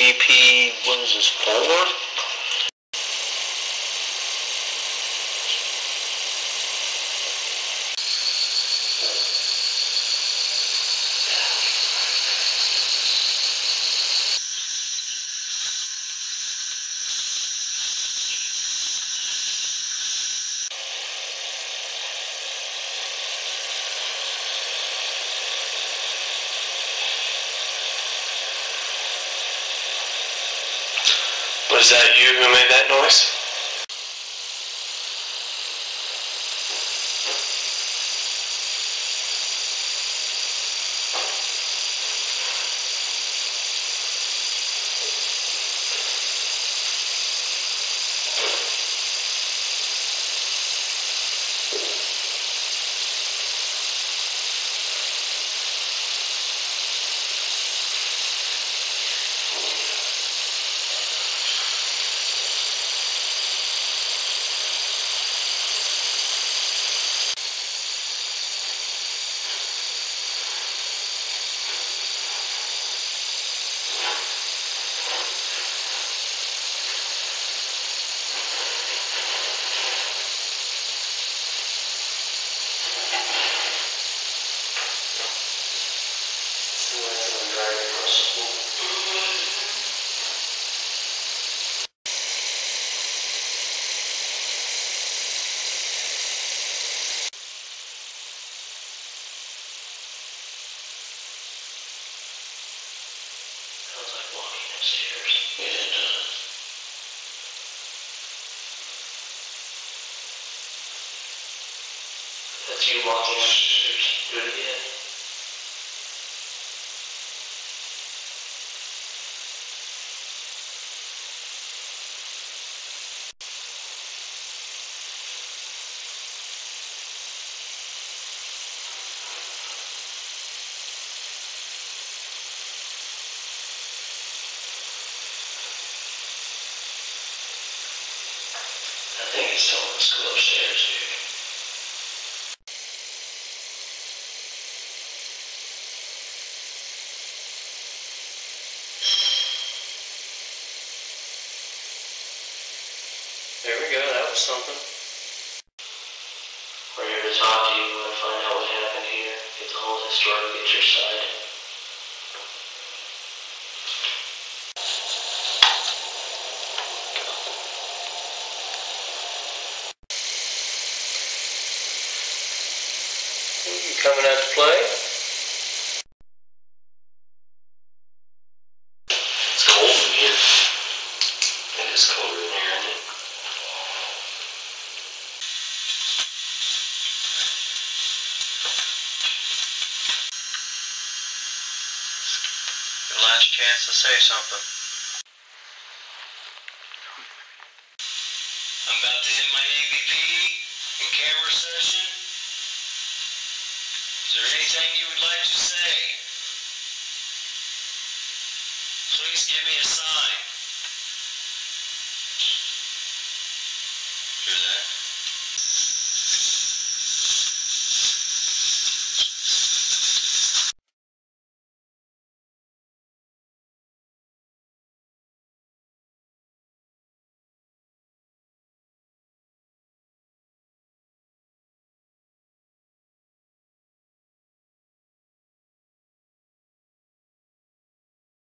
EVP, what is this, 4? Was that you who made that noise? Sounds like walking upstairs. Yeah, it does. That's you walking upstairs. Do it again. I think it's telling us to go upstairs, dude. There we go, that was something. We're here to talk to you and find out what happened here. Get the whole history, get your side. You coming out to play? It's cold in here. It is colder in here, isn't it? Your last chance to say something. I'm about to end my EVP and camera session. Is there anything you would like to say? Please give me a sign.